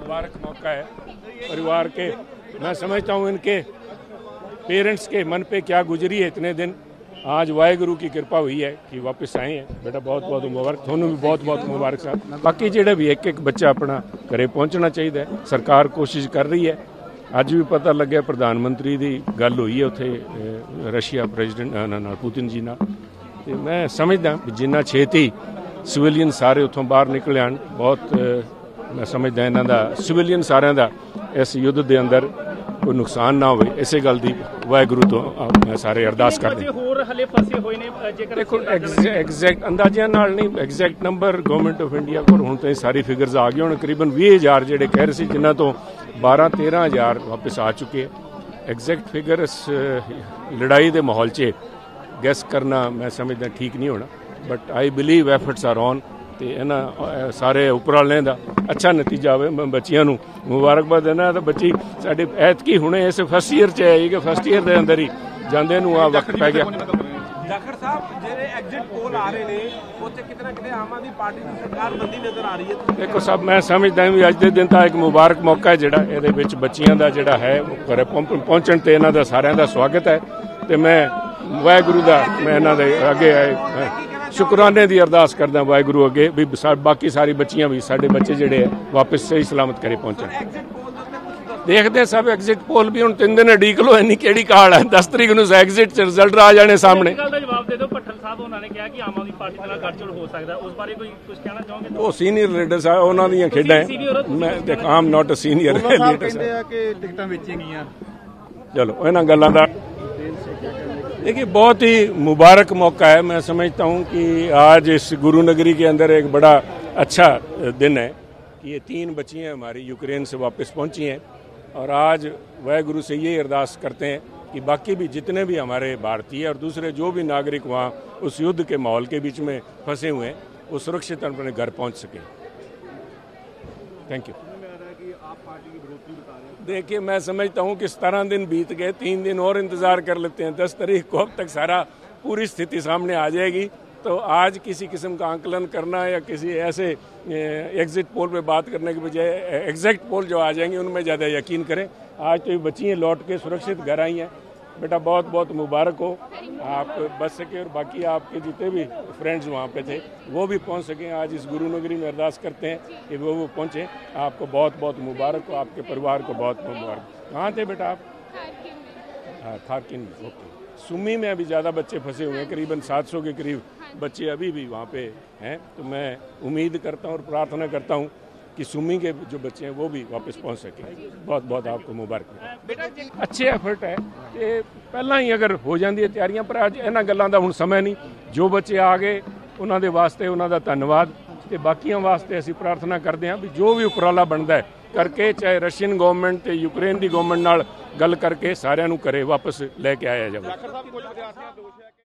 मुबारक मौका है परिवार के। मैं समझता हूँ इनके पेरेंट्स के मन पे क्या गुजरी है इतने दिन। आज वाहेगुरु की कृपा हुई है कि वापस आए हैं। बेटा बहुत बहुत मुबारक, थोनू भी बहुत बहुत मुबारक साहब। बाकी जेडे भी एक बच्चा अपना घरे पहुँचना चाहिए। सरकार कोशिश कर रही है। अज भी पता लगे प्रधानमंत्री की गल हुई है उत्थे रशिया प्रेजिडेंट नाल पुतिन जी नाल। ते मैं समझदा भी जिन्ना छेती सिविलियन सारे उत्थों बाहर निकल आन बहुत मैं समझदा इन्हां दा सिविलियन सारिਆਂ ਦਾ इस युद्ध के अंदर कोई नुकसान ना हो। इसे गल की वाहगुरू तो मैं सारे अरदास करते देखो एग्जैक्ट अंदाजिया नाल नहीं, exact number government of India को हुण तो सारी फिगर्स आ गई। हुण करीबन 20,000 जिहड़े कह रहे सी जिन्हां तो 12-13,000 वापस आ चुके हैं। एग्जैक्ट फिगर इस लड़ाई के माहौल च गैस करना मैं समझदा ठीक नहीं होना। But I believe efforts are on ते इन्हां सारे उपरालिਆਂ ਦਾ अच्छा नतीजा आवे। मैं बच्चियां नूं मुबारकबाद देना। तो बच्ची साडे ऐतकी हुणे इस फस्ट ईयर च आई कि फस्ट ईयर के अंदर ही जांदे नूं आ वक्त पै गया। जाखड़ साहब ਜਿਹੜੇ ਐਗਜ਼ਿਟ ਪੋਲ ਆ ਰਹੇ ਨੇ ਉੱਥੇ ਕਿਤੇ ਨਾ ਕਿਤੇ ਆਮ ਆਦਮੀ ਪਾਰਟੀ ਦੀ ਸਰਕਾਰ ਬੰਦੀ ਨਜ਼ਰ ਆ ਰਹੀ ਹੈ। देखो साहब मैं समझदा भी अज के दिन तो एक मुबारक मौका है जिहड़ा ਇਹਦੇ ਵਿੱਚ ਬੱਚੀਆਂ ਦਾ ਜਿਹੜਾ ਹੈ ਘਰੇ ਪਹੁੰਚਣ ਤੇ ਇਹਨਾਂ ਦਾ ਸਾਰਿਆਂ ਦਾ ਸਵਾਗਤ ਹੈ। ਤੇ ਮੈਂ ਵਾਹਿਗੁਰੂ ਦਾ मैं ਇਹਨਾਂ ਦੇ ਅੱਗੇ शुकराने की अरदास करदा वाहगुरू अगे भी बाकी सारी बच्चियां भी साडे बच्चे जिहड़े वापस सही सलामत घरे पहुंचण। देखते सब एग्जिट पोल भी हुण 3 दिन अड़ीक लो इन्नी किहड़ी काल है। 10 तरीक नूं एग्जिट च रिजल्ट आ जाने सामने। जवाब दे दो भट्टल साहब उन्होंने कहा कि आम आदमी पार्टी नाल गठजोड़ हो सकदा है, उस बारे कोई कुछ कहना चाहोगे? वो सीनियर लीडर साहब उन्हां दीयां खेडां है। मैं देख आम नॉट अ सीनियर लीडर ਕਹਿੰਦੇ ਆ ਕਿ ਟਿਕਟਾਂ ਵੇਚੀਆਂ ਗਈਆਂ। चलो इन्हां गल्लां दा देखिए बहुत ही मुबारक मौका है। मैं समझता हूँ कि आज इस गुरु नगरी के अंदर एक बड़ा अच्छा दिन है कि ये 3 बच्चियाँ हमारी यूक्रेन से वापस पहुँची हैं। और आज वाहेगुरु से ये अरदास करते हैं कि बाकी भी जितने भी हमारे भारतीय और दूसरे जो भी नागरिक वहाँ उस युद्ध के माहौल के बीच में फंसे हुए हैं वो सुरक्षित अपने घर पहुँच सकें। Thank you. देखिए मैं समझता हूँ कि 17 दिन बीत गए, 3 दिन और इंतज़ार कर लेते हैं। 10 तारीख को अब तक सारा पूरी स्थिति सामने आ जाएगी। तो आज किसी किस्म का आंकलन करना या किसी ऐसे एग्जिट पोल पे बात करने के बजाय एग्जैक्ट पोल जो आ जाएंगे उनमें ज़्यादा यकीन करें। आज तो ये बच्चियाँ लौट के सुरक्षित घर आई हैं। बेटा बहुत बहुत मुबारक हो, आप बच सके और बाकी आपके जितने भी फ्रेंड्स वहाँ पे थे वो भी पहुँच सकें। आज इस गुरु नगरी में अरदास करते हैं कि वो पहुँचे। आपको बहुत बहुत मुबारक हो, आपके परिवार को बहुत बहुत मुबारक। कहाँ थे बेटा आप? हाँ खारकिन। ओके। सुमी में अभी ज़्यादा बच्चे फंसे हुए हैं, करीबन 700 के करीब बच्चे अभी भी वहाँ पे हैं। तो मैं उम्मीद करता हूँ और प्रार्थना करता हूँ कि सुमी के जो बच्चे हैं वो भी वापस पहुंच सकें। बहुत बहुत आपको मुबारक। अच्छे एफर्ट है कि पहला ही अगर हो जाती है तैयारियां, पर अज इन्हां गल्लां दा हुण समय नहीं। जो बच्चे आ गए उन्हां दे वास्ते उन्हां दा धन्नवाद ते बाकियां वास्ते असीं प्रार्थना करते हैं भी जो भी उपराला बनता है करके, चाहे रशियन गवर्नमेंट ते यूक्रेन की गवर्नमेंट नाल गल करके सारिआं नूं घरे वापस लैके आया जाए।